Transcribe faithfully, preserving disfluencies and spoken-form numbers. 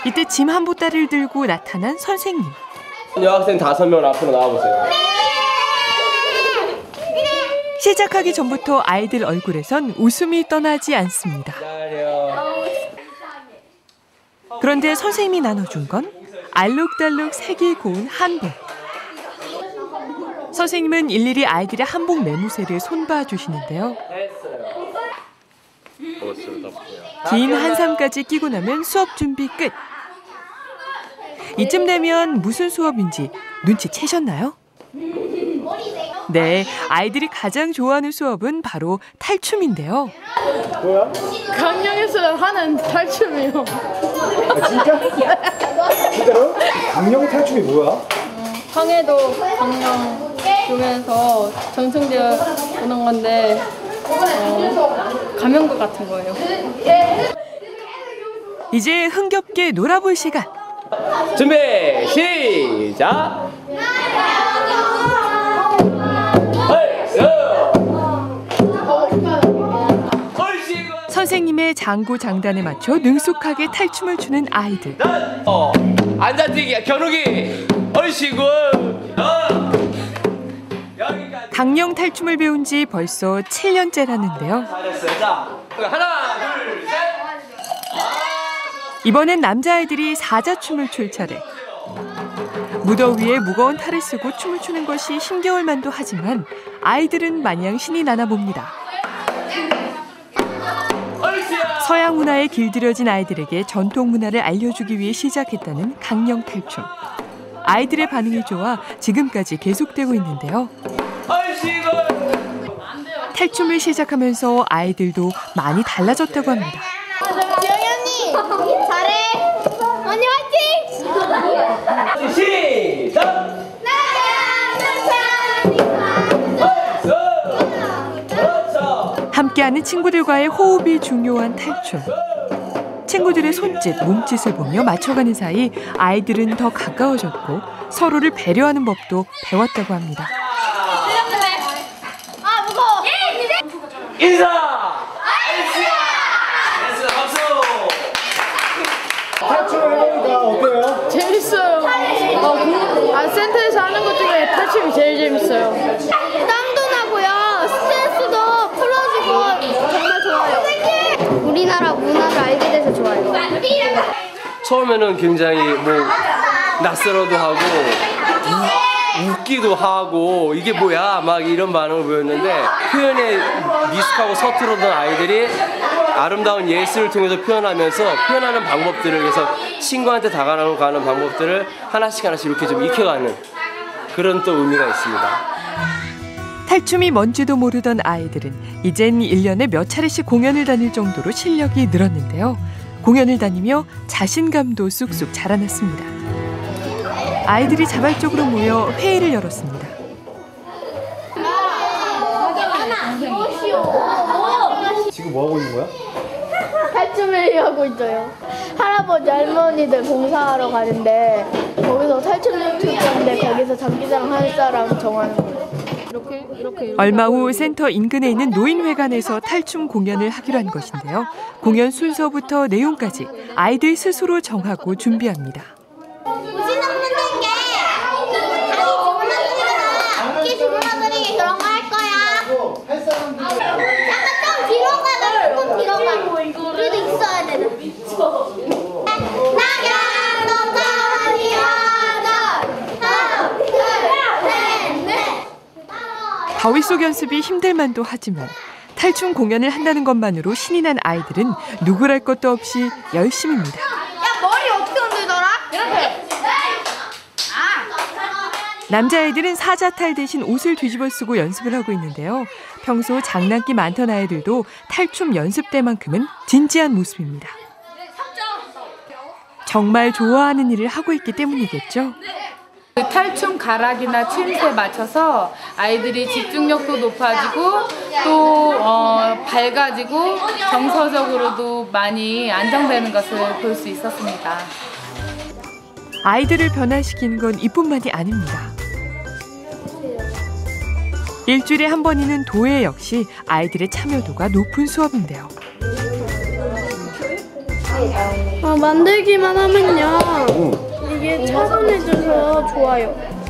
이때 짐 한 보따리를 들고 나타난 선생님. 여학생 다섯 명 앞으로 나와보세요. 시작하기 전부터 아이들 얼굴에선 웃음이 떠나지 않습니다. 그런데 선생님이 나눠준 건 알록달록 색이 고운 한복. 선생님은 일일이 아이들의 한복 매무새를 손봐 주시는데요. 긴 한삼까지 끼고 나면 수업 준비 끝. 이쯤 되면 무슨 수업인지 눈치채셨나요? 네, 아이들이 가장 좋아하는 수업은 바로 탈춤인데요. 뭐야? 강령에서 하는 탈춤이요. 아, 진짜? 진짜로? 강령 탈춤이 뭐야? 황해도 강령 중에서 전승절 보는 건데 어, 가면고 같은 거예요. 이제 흥겹게 놀아볼 시간. 준비 시작. 선생님의 장구 장단에 맞춰 능숙하게 탈춤을 추는 아이들. 어, 앉아뛰기, 겨루기, 얼씨구. 강령 탈춤을 배운 지 벌써 칠 년째라는데요. 잘했어요. 자, 하나, 둘, 셋. 이번엔 남자아이들이 사자춤을 출 차례. 무더위에 무거운 탈을 쓰고 춤을 추는 것이 힘겨울 만도 하지만 아이들은 마냥 신이 나나 봅니다. 서양 문화에 길들여진 아이들에게 전통 문화를 알려주기 위해 시작했다는 강령 탈춤. 아이들의 반응이 좋아 지금까지 계속되고 있는데요. 탈춤을 시작하면서 아이들도 많이 달라졌다고 합니다. 지영이 언니 잘해. 언니 화이팅. 시작. 함께하는 친구들과의 호흡이 중요한 탈춤. 친구들의 손짓, 몸짓을 보며 맞춰가는 사이 아이들은 더 가까워졌고 서로를 배려하는 법도 배웠다고 합니다. 아 무거워. 인사. 탈춤을 해보니까 어때요? 재밌어요. 어, 공, 아, 센터에서 하는 것 중에 탈춤이 제일 재밌어요. 땀도 나고요. 스트레스도 풀어지고 정말 좋아요. 우리나라 문화를 알게 돼서 좋아요. 처음에는 굉장히 뭐 낯설어도 하고 우, 웃기도 하고 이게 뭐야 막 이런 반응을 보였는데 표현에 미숙하고 서투르던 아이들이 아름다운 예술을 통해서 표현하면서 표현하는 방법들을 위해서 친구한테 다가가는 방법들을 하나씩 하나씩 이렇게 좀 익혀가는 그런 또 의미가 있습니다. 탈춤이 뭔지도 모르던 아이들은 이젠 일 년에 몇 차례씩 공연을 다닐 정도로 실력이 늘었는데요. 공연을 다니며 자신감도 쑥쑥 자라났습니다. 아이들이 자발적으로 모여 회의를 열었습니다. 지금 뭐 하고 있는 거야? 탈춤을 하고 있어요. 할아버지 할머니들 봉사하러 가는데 거기서 탈춤을 출 건데 거기서 장기자랑 할 사람 정하는 거예요. 이렇게 이렇게 이렇게. 얼마 후 센터 인근에 있는 노인회관에서 탈춤 공연을 하기로 한 것인데요. 공연 순서부터 내용까지 아이들 스스로 정하고 준비합니다. 보시는 분들께 자기 주문하드리기 그런 거 할 거야. 약간 좀 뒤로 가다 조금 뒤로 가. 우리도 있어야 되는. 더위 속 연습이 힘들만도 하지만 탈춤 공연을 한다는 것만으로 신이 난 아이들은 누구랄 것도 없이 열심입니다. 야 머리 어떻게 흔들더라? 이렇게. 남자아이들은 사자탈 대신 옷을 뒤집어 쓰고 연습을 하고 있는데요. 평소 장난기 많던 아이들도 탈춤 연습 때만큼은 진지한 모습입니다. 정말 좋아하는 일을 하고 있기 때문이겠죠. 탈춤 가락이나 추임새에 맞춰서 아이들이 집중력도 높아지고 또 어, 밝아지고 정서적으로도 많이 안정되는 것을 볼 수 있었습니다. 아이들을 변화시키는 건 이뿐만이 아닙니다. 일주일에 한 번이는 도예 역시 아이들의 참여도가 높은 수업인데요. 아, 만들기만 하면요. 응. 이게 차분해져서 좋아요.